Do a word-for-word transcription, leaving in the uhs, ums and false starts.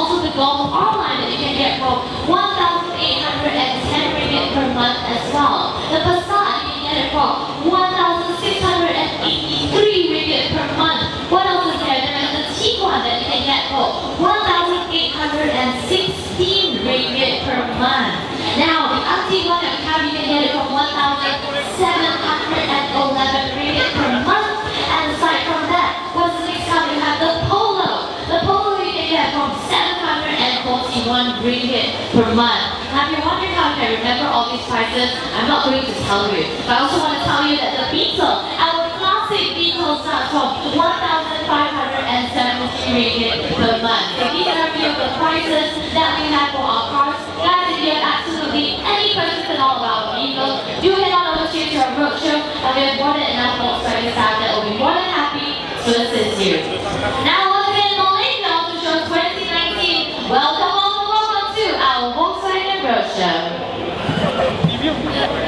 also the Golf R line that you can get for one thousand eight hundred ten ringgit per month as well. The Passat, you can get it for one thousand six hundred eighty-three ringgit per month. What else is there? There is the Tiguan that you can get for one thousand eight hundred sixteen ringgit per month. Now, the Tiguan that we have, you can get it for one thousand seven hundred eleven ringgit per month. And aside from that, what's the next one? We have the Polo. The Polo you can get from seven hundred forty-one ringgit per month. Now, if you're wondering how I remember all these prices, I'm not going to tell you. But I also want to tell you that the Beetle, our classic Beetle, starts from one thousand five hundred seventy ringgit per month. So these are a few of the prices that we have for our cars. Guys, if you have absolutely any questions at all about vehicles, do head on over to our roadshow, and we have more than enough Volkswagen staff that will be more than happy to assist you. Now, once again, Malaysia Auto Show twenty nineteen. Welcome, welcome, welcome to our Volkswagen Roadshow.